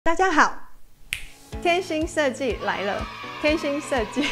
大家好，天星设计来了。天星设计，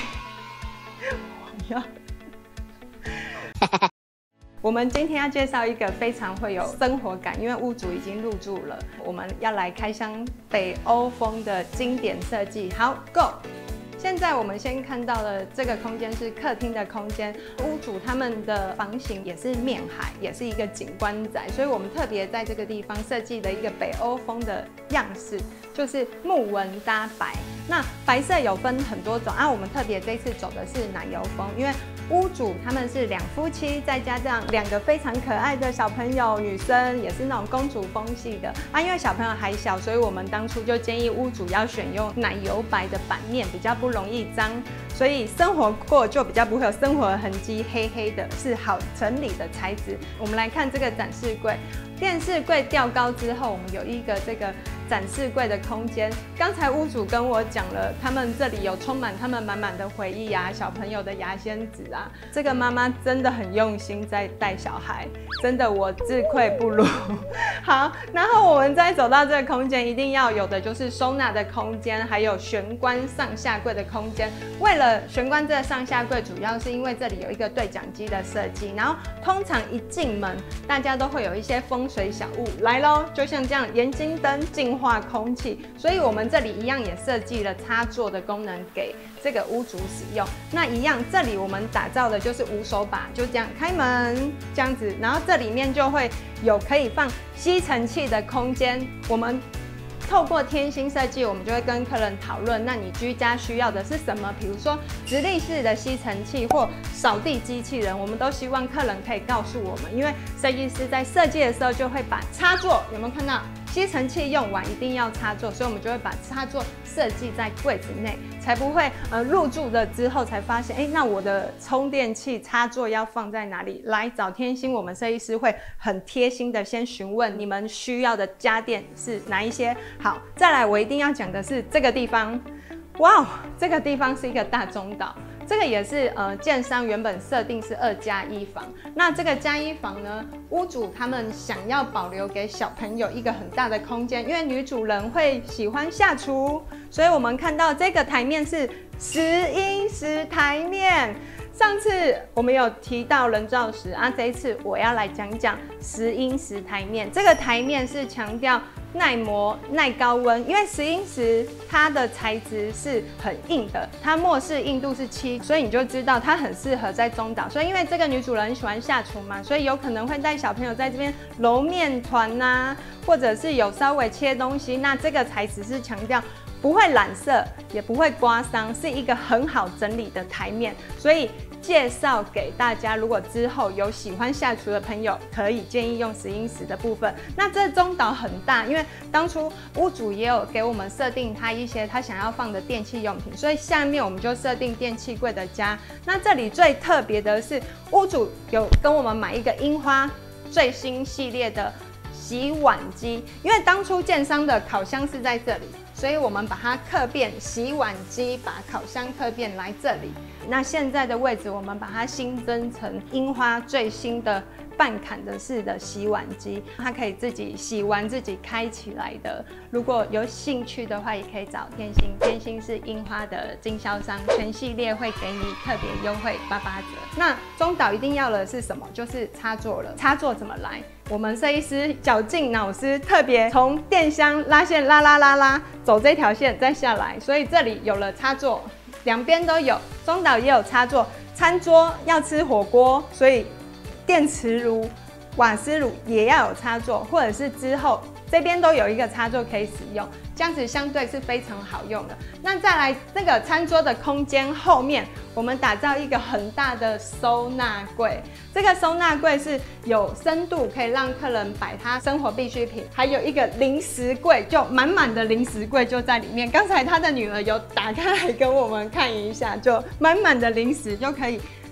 我们今天要介绍一个非常会有生活感，因为屋主已经入住了，我们要来开箱北欧风的经典设计。好 ，Go！ 现在我们先看到的这个空间是客厅的空间，屋主他们的房型也是面海，也是一个景观宅，所以我们特别在这个地方设计了一个北欧风的样式，就是木纹搭白。那白色有分很多种啊，我们特别这次走的是奶油风，因为屋主他们是两夫妻，再加上两个非常可爱的小朋友，女生也是那种公主风系的啊。因为小朋友还小，所以我们当初就建议屋主要选用奶油白的板面，比较不容易脏，所以生活过就比较不会有生活的痕迹，黑黑的，是好整理的材质。我们来看这个展示柜，电视柜吊高之后，我们有一个这个展示柜的空间。刚才屋主跟我讲了，他们这里有充满他们满满的回忆啊，小朋友的牙仙子啊，这个妈妈真的很用心在带小孩，真的我自愧不如。好，然后我们再走到这个空间，一定要有的就是收纳的空间，还有玄关上下柜的空间。为了玄关这个上下柜，主要是因为这里有一个对讲机的设计，然后通常一进门，大家都会有一些风水小物来咯，就像这样眼睛灯净化空气，所以我们这里一样也设计了插座的功能给这个屋主使用。那一样，这里我们打造的就是无手把，就这样开门这样子，然后这里面就会有可以放吸尘器的空间。我们透过天星设计，我们就会跟客人讨论，那你居家需要的是什么？比如说直立式的吸尘器或扫地机器人，我们都希望客人可以告诉我们，因为设计师在设计的时候就会把插座，有没有看到？吸尘器用完一定要插座，所以我们就会把插座设计在柜子内，才不会入住了之后才发现，那我的充电器插座要放在哪里？来找天星，我们设计师会很贴心的先询问你们需要的家电是哪一些。好，再来我一定要讲的是这个地方，哇，这个地方是一个大中岛。这个也是建商原本设定是2+1房，那这个+1房呢，屋主他们想要保留给小朋友一个很大的空间，因为女主人会喜欢下厨，所以我们看到这个台面是10英石台面。上次我们有提到人造石啊，这一次我要来讲讲10英石台面。这个台面是强调耐磨、耐高温，因为10英石它的材质是很硬的，它末世硬度是7，所以你就知道它很适合在中岛。所以因为这个女主人很喜欢下厨嘛，所以有可能会带小朋友在这边揉面团呐，或者是有稍微切东西。那这个材质是强调不会染色，也不会刮伤，是一个很好整理的台面，所以介绍给大家，如果之后有喜欢下厨的朋友，可以建议用10英石的部分。那这中岛很大，因为当初屋主也有给我们设定他一些他想要放的电器用品，所以下面我们就设定电器柜的家。那这里最特别的是，屋主有跟我们买一个樱花最新系列的洗碗机，因为当初建商的烤箱是在这里，所以我们把它客变洗碗机，把烤箱客变来这里。那现在的位置，我们把它新增成樱花最新的半砍的式的洗碗机，它可以自己洗完自己开起来的。如果有兴趣的话，也可以找天星，天星是樱花的经销商，全系列会给你特别优惠88折。那中岛一定要的是什么？就是插座了。插座怎么来？我们设计师绞尽脑汁，特别从电箱拉线拉，走这条线再下来，所以这里有了插座，两边都有，中岛也有插座。餐桌要吃火锅，所以电磁炉、瓦斯炉也要有插座，或者是之后这边都有一个插座可以使用，这样子相对是非常好用的。那再来这个餐桌的空间后面，我们打造一个很大的收纳柜。这个收纳柜是有深度，可以让客人摆他生活必需品，还有一个零食柜，就满满的零食柜就在里面。刚才他的女儿有打开来跟我们看一下，就满满的零食就可以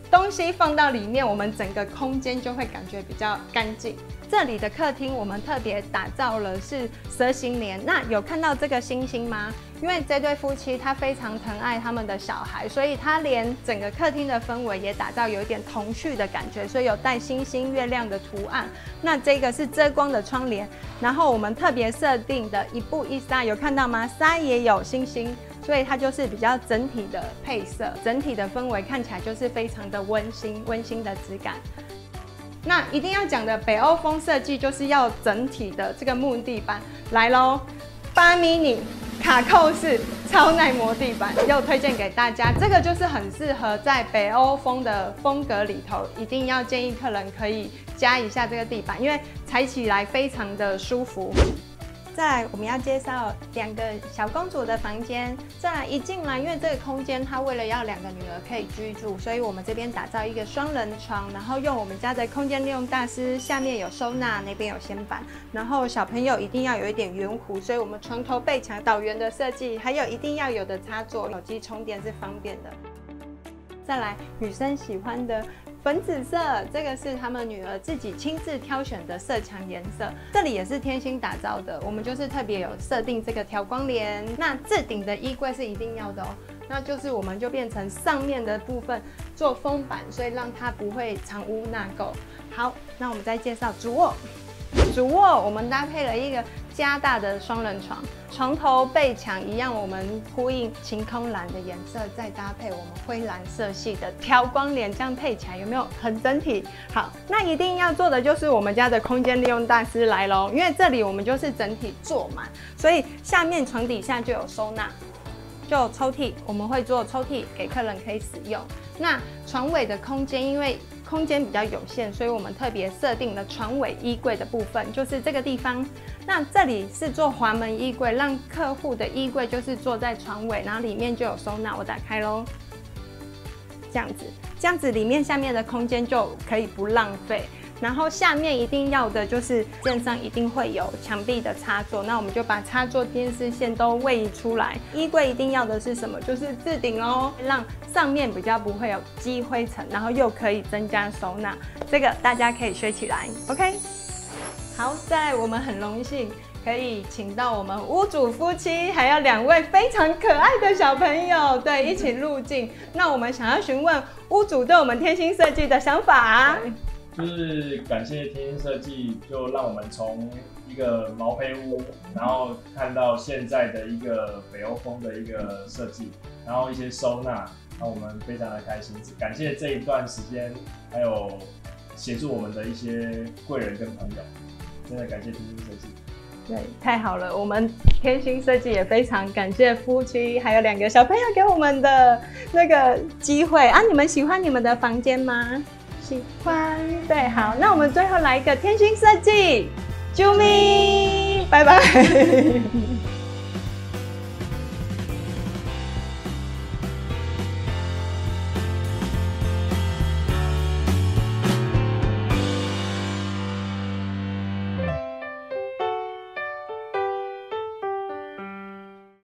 东西放到里面，我们整个空间就会感觉比较干净。这里的客厅我们特别打造了是蛇形帘，那有看到这个星星吗？因为这对夫妻他非常疼爱他们的小孩，所以他连整个客厅的氛围也打造有一点童趣的感觉，所以有带星星、月亮的图案。那这个是遮光的窗帘，然后我们特别设定的一布一纱，有看到吗？纱也有星星。所以它就是比较整体的配色，整体的氛围看起来就是非常的温馨的质感。那一定要讲的北欧风设计就是要整体的这个木地板来咯，8 mini 卡扣式超耐磨地板又推荐给大家，这个就是很适合在北欧风的风格里头，一定要建议客人可以加一下这个地板，因为踩起来非常的舒服。再来，我们要介绍2个小公主的房间。再来一进来，因为这个空间它为了要2个女儿可以居住，所以我们这边打造一个双人床，然后用我们家的空间利用大师，下面有收纳，那边有掀板，然后小朋友一定要有一点圆弧，所以我们床头背墙导圆的设计，还有一定要有的插座，手机充电是方便的。再来，女生喜欢的粉紫色，这个是他们女儿自己亲自挑选的色墙颜色，这里也是贴心打造的。我们就是特别有设定这个调光帘，那置顶的衣柜是一定要的哦。那就是我们就变成上面的部分做封板，所以让它不会藏污纳垢。好，那我们再介绍主卧。主卧我们搭配了一个加大的双人床，床头背墙一样，我们呼应晴空蓝的颜色，再搭配我们灰蓝色系的调光帘，这样配起来有没有很整体？好，那一定要做的就是我们家的空间利用大师来咯，因为这里我们就是整体做满，所以下面床底下就有收纳，就有抽屉，我们会做抽屉给客人可以使用。那床尾的空间，因为空间比较有限，所以我们特别设定了床尾衣柜的部分，就是这个地方。那这里是做滑门衣柜，让客户的衣柜就是坐在床尾，然后里面就有收纳。我打开咯，这样子里面下面的空间就可以不浪费。然后下面一定要的就是键上一定会有墙壁的插座，那我们就把插座电视线都位出来。衣柜一定要的是什么？就是置顶哦，让上面比较不会有积灰尘，然后又可以增加收纳，这个大家可以学起来 ，OK？ 好，再来我们很荣幸可以请到我们屋主夫妻，还有2位非常可爱的小朋友，对，一起入镜。那我们想要询问屋主对我们贴心设计的想法。 就是感谢贴心设计，就让我们从一个毛坯屋，然后看到现在的一个北欧风的一个设计，然后一些收纳，让我们非常的开心。感谢这一段时间，还有协助我们的一些贵人跟朋友，真的感谢贴心设计。 对，太好了！我们贴心设计也非常感谢夫妻还有2个小朋友给我们的那个机会啊！你们喜欢你们的房间吗？喜欢，对，好，那我们最后来一个贴心设计，啾咪，拜拜。